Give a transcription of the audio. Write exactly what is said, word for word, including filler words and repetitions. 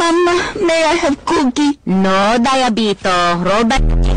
Mama, may I have cookie? No, Diabito. Roll back